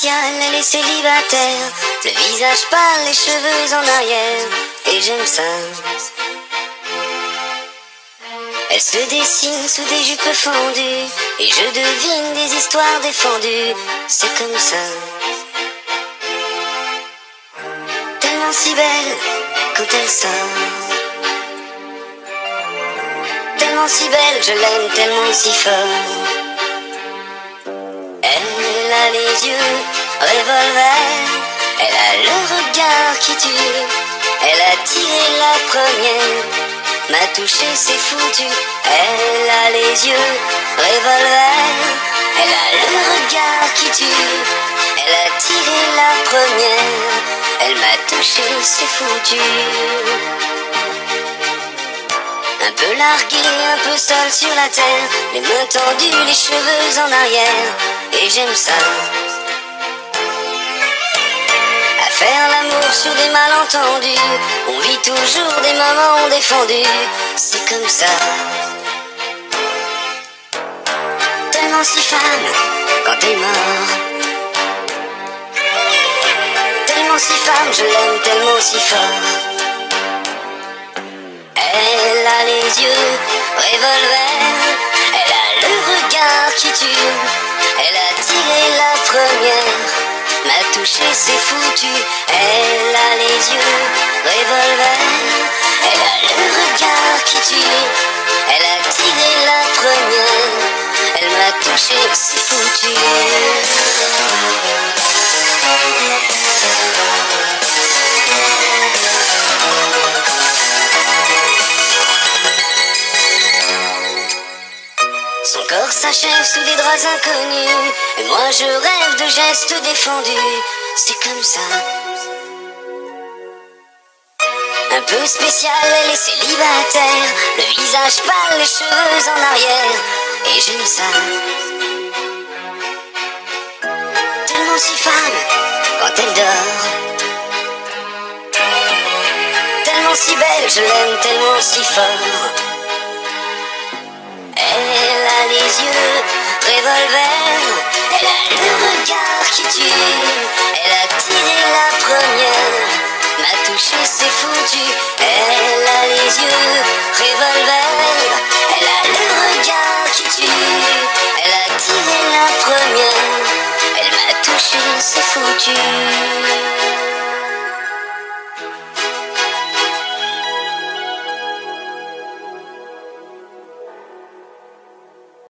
spéciale, elle est célibataire. Le visage pâle, les cheveux en arrière. Et j'aime ça. Elle se dessine sous des jupes fendues. Et je devine des histoires défendues. C'est comme ça. Tellement si belle quand elle sort. Tellement si belle, je l'aime tellement si fort. Elle a les yeux revolver, elle a le regard qui tue. Elle a tiré la première, m'a touché, c'est foutu. Elle a les yeux revolver, elle a le regard qui tue. Elle a tiré la première, elle m'a touché, c'est foutu. Un peu largué, un peu seul sur la terre, les mains tendues, les cheveux en arrière, et j'aime ça. À faire l'amour sur des malentendus, on vit toujours des moments défendus, c'est comme ça. Tellement si femme quand elle mord. Tellement si femme, je l'aime tellement si fort. Elle a les yeux revolver, elle a le regard qui tue. Elle a tiré la première, m'a touché, c'est foutu. Elle a les yeux revolver, elle a le regard qui tue. Elle a tiré la première, elle m'a touché, c'est foutu. Son corps s'achève sous des draps inconnus, et moi je rêve de gestes défendus, c'est comme ça. Un peu spécial, elle est célibataire, le visage pâle, les cheveux en arrière, et j'aime ça. Tellement si femme quand elle dort. Tellement si belle, je l'aime tellement si fort. Elle a les yeux revolver, elle a le regard qui tue. Elle a tiré la première, m'a touché, c'est foutu. Elle a les yeux revolver, elle a le regard qui tue. Elle a tiré la première, elle m'a touché, c'est foutu.